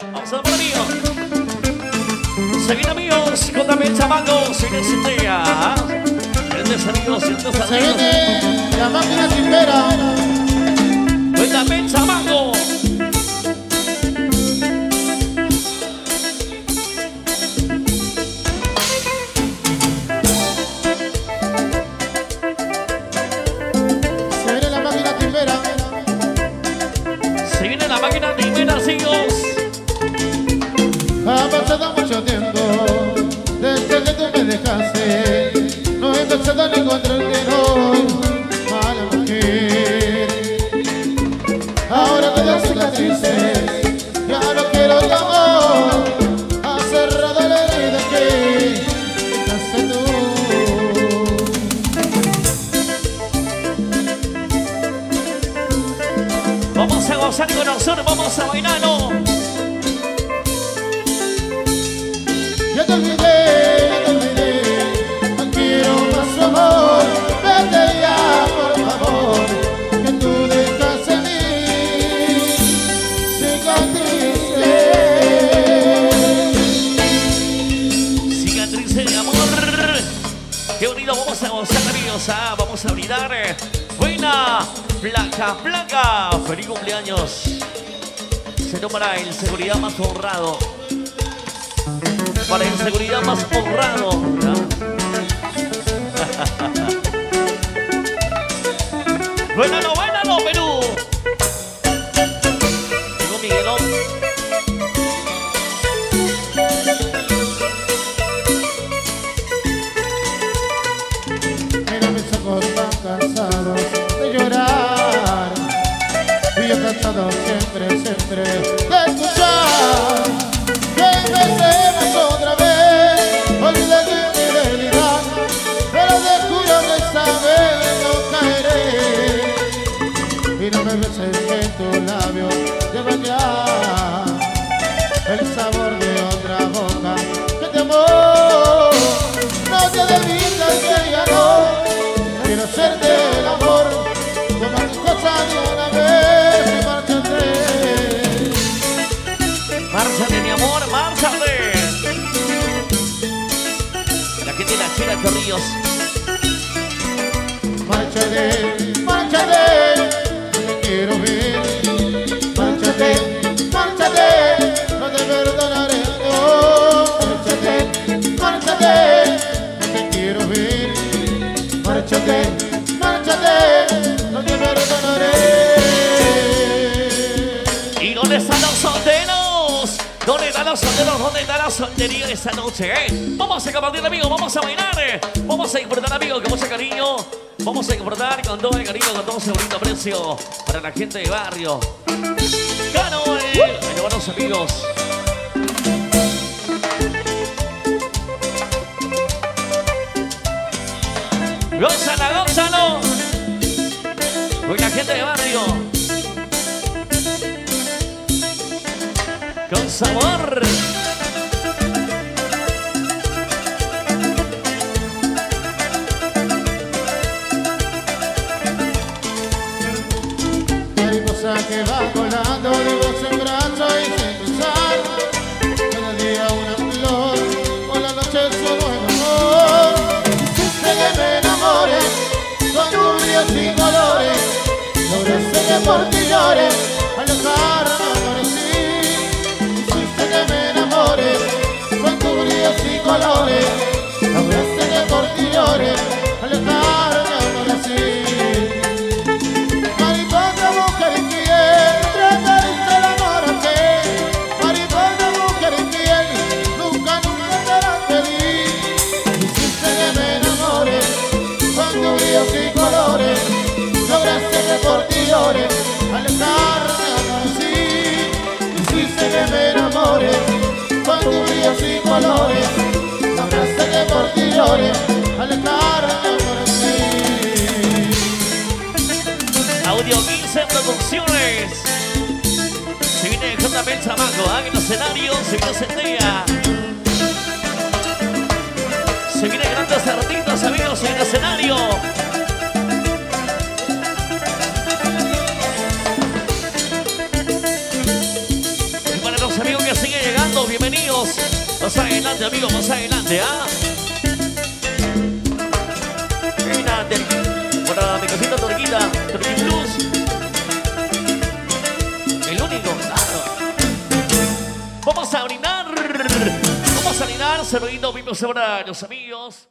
Vamos a ver, amigos. Se viene, amigos, con también chamacos, sin esa idea. Grandes amigos, grandes amigos. Se viene la máquina silvera. Con también chamacos. Se viene la máquina silvera. Se viene la máquina de primeras, hijos. Ha pasado mucho tiempo desde que tú me dejaste. No he pensado en encontrarte hoy, mala mujer. Ahora te das cicatrices, ya no quiero tu amor. Ha cerrado la herida que dejaste tú. Vamos a gozar con nosotros, vamos a bailarlo. Ya te olvidé, no quiero más amor. Vete ya, por favor, que tú dejas en mí cicatrices. Cicatrices de amor. Qué bonito, vamos a gozar, amigos. Vamos a brindar. Buena, placa, placa. Feliz cumpleaños. Se nombra el seguridad más honrado. Para el seguridad más honrado. Buénalo, buénalo, Perú. Llegó Miguelón. Mira mis ojos tan cansados de llorar, y yo cansado siempre de escuchar que me celas otra vez. Olvidé mi fidelidad, pero te juro que esta vez no caeré. Y no me beses que en tu labio lleva ya el sabor de otra boca que te amó. No te debilitas que ya no quiero hacerte el amor. Toma tus cosas de una vez y márchate. Márchate, mi amor, márchate. La gente de la Chela de Ríos. Márchate, márchate, no te quiero ver. Márchate, márchate, no te perdonaré. No, márchate, márchate, no te quiero ver. Márchate, márchate, no te perdonaré. ¿Y dónde están los solteros? ¿Dónde están los solteros? ¿Dónde está la soltería esta noche? Vamos a compartir, amigos, vamos a bailar. Vamos a disfrutar, amigos, con mucho cariño. Vamos a disfrutar con todo el cariño, con todo ese bonito precio para la gente de barrio. ¡Cano! Bueno, buenos amigos. ¡Gózala, gózalo! Con la gente de barrio. Con sabor. Mariposa que va volando de voz en brazo y sin pensar. Cada día una flor, por la noche solo el amor. Hiciste que me enamore, con lluvias y colores. Lograste que por ti llore, al dejarme aparecí. Hiciste que me enamore, con lluvias y colores. Lograste que por ti llore, al dejarme aparecí. Mariposa, mujer infiel, trataste el amor a qué. Mariposa, mujer infiel, nunca serás feliz. Hiciste que me enamore, con tus brillos y colores. Lograste que por ti llore, alejarme aparecí. Hiciste que me enamore, con tus brillos y colores. Lograste que por ti llore, alejarme aparecí. Audio 15 Producciones. Se viene JP el Chamaco, en los escenarios, se viene Centella. Se vienen grandes artistas, amigos, en el escenario. Y para los amigos que todos bienvenidos. Más adelante, amigos, más adelante, ¿ah? Para mi cosita Torquita, Torquín Plus. El único, claro. Vamos a brindar. Vamos a brindar. Saludito, vimos ahora a los amigos.